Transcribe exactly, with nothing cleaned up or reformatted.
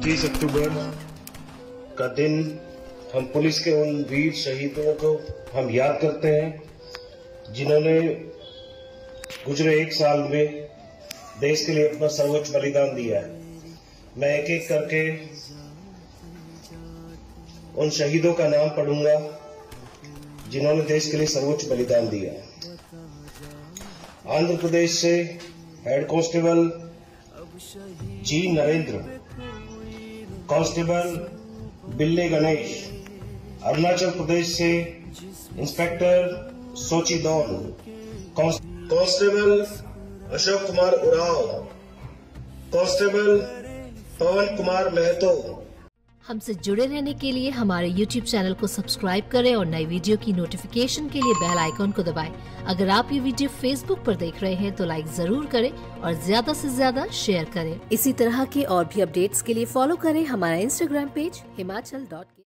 इक्कीस अक्टूबर का दिन हम पुलिस के उन वीर शहीदों को हम याद करते हैं जिन्होंने गुजरे एक साल में देश के लिए अपना सर्वोच्च बलिदान दिया है। मैं एक एक करके उन शहीदों का नाम पढ़ूंगा जिन्होंने देश के लिए सर्वोच्च बलिदान दिया। आंध्र प्रदेश से head constable G Narendra, constable Bille Ganesh. Arunachal Pradesh से inspector Sochi Daun, constable Ashok Kumar Uraon, constable Pawan Kumar Mahato. हमसे जुड़े रहने के लिए हमारे यूट्यूब चैनल को सब्सक्राइब करें और नई वीडियो की नोटिफिकेशन के लिए बेल आइकॉन को दबाएं। अगर आप ये वीडियो फेसबुक पर देख रहे हैं तो लाइक जरूर करें और ज्यादा से ज्यादा शेयर करें। इसी तरह के और भी अपडेट्स के लिए फॉलो करें हमारा इंस्टाग्राम पेज हिमाचल डॉट